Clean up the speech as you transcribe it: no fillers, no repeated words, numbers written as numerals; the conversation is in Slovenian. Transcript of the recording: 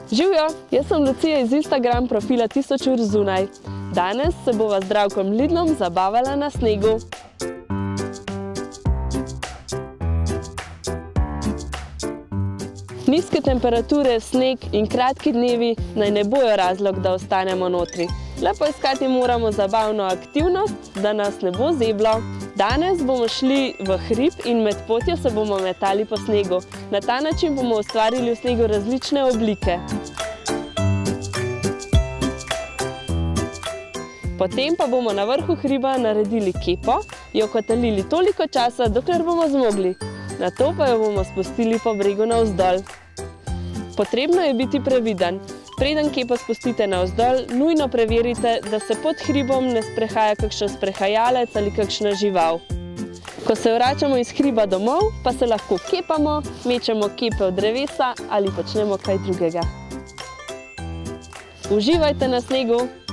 Živjo, jaz sem Lucija iz Instagram profila 1000 ur zunaj. Danes se bova z Zdravkom Lidlom zabavala na snegu. Nizke temperature, sneg in kratki dnevi naj ne bojo razlog, da ostanemo notri. Le poiskati moramo zabavno aktivnost, da nas ne bo zeblo. Danes bomo šli v hrib in med potjo se bomo metali po snegu. Na ta način bomo ustvarili v snegu različne oblike. Potem pa bomo na vrhu hriba naredili kepo, jo kotalili toliko časa, dokler bomo zmogli. Nato pa jo bomo spustili po bregu navzdol. Potrebno je biti previden. Preden kepo spustite navzdol, nujno preverite, da se pod hribom ne sprehaja kakšen sprehajalec ali kakšna žival. Ko se vračamo iz hriba domov, pa se lahko kepamo, mečemo kepe od drevesa ali počnemo kaj drugega. Uživajte na snegu!